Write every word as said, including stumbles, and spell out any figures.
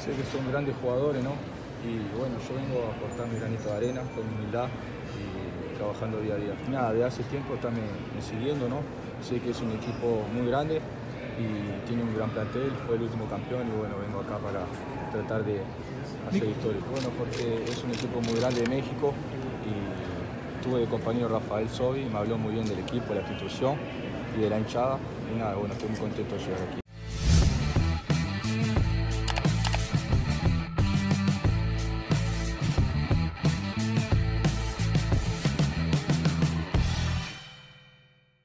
sé que son grandes jugadores, ¿no? Y bueno, yo vengo a aportar mi granito de arena con humildad y trabajando día a día. Nada, de hace tiempo está me, me siguiendo, ¿no? Sé que es un equipo muy grande y tiene un gran plantel, fue el último campeón y bueno, vengo acá para tratar de hacer historia. Bueno, porque es un equipo muy grande de México y tuve de compañero Rafael Sobi, me habló muy bien del equipo, de la institución y de la hinchada y nada, bueno, estoy muy contento de llegar aquí.